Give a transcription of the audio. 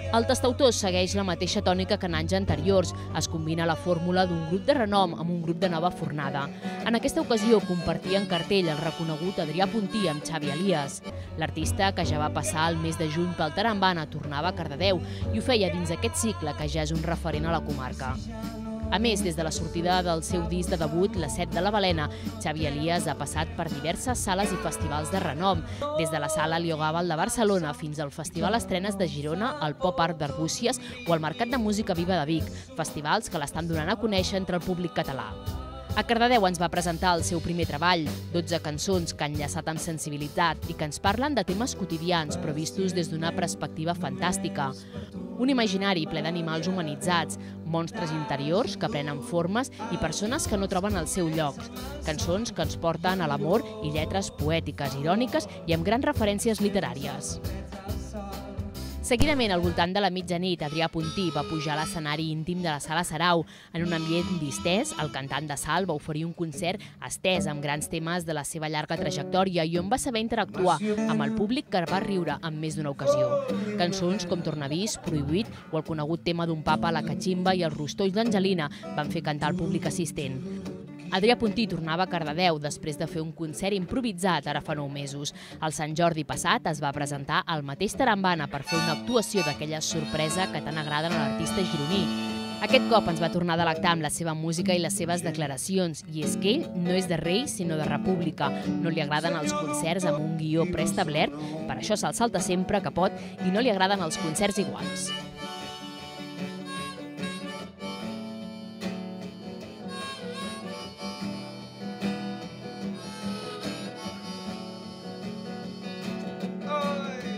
El Tastautors segueix la mateixa tònica que en anys anteriors. Es combina la fórmula d'un grup de renom amb un grup de nova fornada. En aquesta ocasió compartien cartell el reconegut Adrià Puntí amb Xavi Elias. L'artista, que ja va passar el mes de juny pel Tarambana, tornava a Cardedeu i ho feia dins aquest cicle que ja és un referent a la comarca. A més, des de la sortida del seu disc de debut, La Set de la Balena, Xavi Elias ha passat per diverses sales i festivals de renom, des de la sala Liogàbal de Barcelona fins al Festival Estrenes de Girona, el Pop Art d'Arbúcies o el Mercat de Música Viva de Vic, festivals que l'estan donant a conèixer entre el públic català. A Cardedeu ens va presentar el seu primer treball, 12 cançons que han enllaçat amb sensibilitat i que ens parlen de temes quotidians però vistos des d'una perspectiva fantàstica. Un imaginari ple d'animals humanitzats, monstres interiors que prenen formes i persones que no troben el seu lloc. Cançons que ens porten a l'amor i lletres poètiques, iròniques i amb grans referències literàries. Seguidament, al voltant de la mitjanit, Adrià Puntí va pujar a l'escenari íntim de la Sala Sarau. En un ambient distès, el cantant de Salt va oferir un concert estès amb grans temes de la seva llarga trajectòria i on va saber interactuar amb el públic que va riure en més d'una ocasió. Cançons com Tornavís, Prohibit o el conegut tema d'un papa, la catximba i els rostolls d'Angelina van fer cantar el públic assistent. Adrià Puntí tornava a Cardedeu després de fer un concert improvisat ara fa 9 mesos. El Sant Jordi passat es va presentar al mateix Tarambana per fer una actuació d'aquella sorpresa que tant agraden a l'artista gironí. Aquest cop ens va tornar a delectar amb la seva música i les seves declaracions, i és que ell no és de rei sinó de república. No li agraden els concerts amb un guió preestablert, per això se'l salta sempre que pot, i no li agraden els concerts iguals.